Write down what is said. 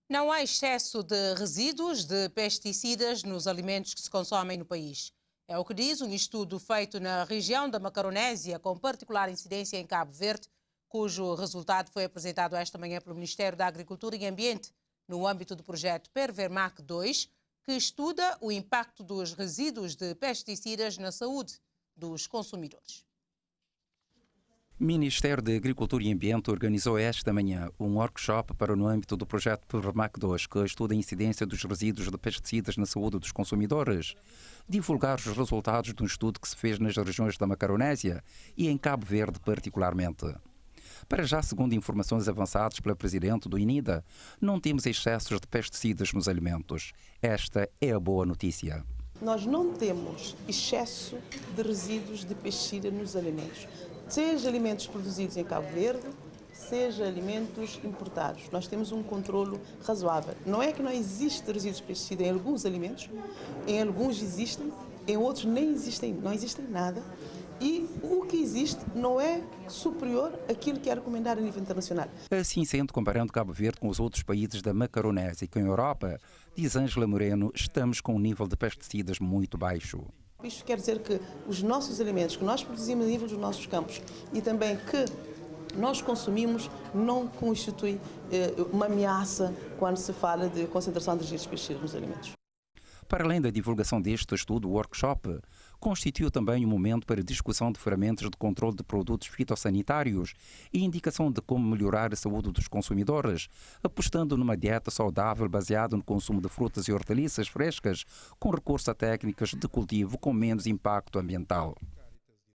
Não há excesso de resíduos de pesticidas nos alimentos que se consomem no país. É o que diz um estudo feito na região da Macaronésia, com particular incidência em Cabo Verde, cujo resultado foi apresentado esta manhã pelo Ministério da Agricultura e Ambiente, no âmbito do projeto Pervermac 2, que estuda o impacto dos resíduos de pesticidas na saúde dos consumidores. O Ministério da Agricultura e Ambiente organizou esta manhã um workshop no âmbito do projeto Pervermac 2, que estuda a incidência dos resíduos de pesticidas na saúde dos consumidores. Divulgar os resultados de um estudo que se fez nas regiões da Macaronésia e em Cabo Verde particularmente. Para já, segundo informações avançadas pela Presidente do INIDA, não temos excessos de pesticidas nos alimentos. Esta é a boa notícia. Nós não temos excesso de resíduos de pesticida nos alimentos, seja alimentos produzidos em Cabo Verde, seja alimentos importados. Nós temos um controlo razoável. Não é que não existe resíduos de pesticida em alguns alimentos, em alguns existem, em outros nem existem, não existem nada. E o que existe não é superior àquilo que é recomendado a nível internacional. Assim sendo, comparando Cabo Verde com os outros países da Macaronésia e com a Europa, diz Ângela Moreno, estamos com um nível de pesticidas muito baixo. Isto quer dizer que os nossos alimentos que nós produzimos a nível dos nossos campos e também que nós consumimos não constitui uma ameaça quando se fala de concentração de resíduos pesticidas nos alimentos. Para além da divulgação deste estudo, o workshop constituiu também um momento para discussão de ferramentas de controle de produtos fitossanitários e indicação de como melhorar a saúde dos consumidores, apostando numa dieta saudável baseada no consumo de frutas e hortaliças frescas, com recurso a técnicas de cultivo com menos impacto ambiental.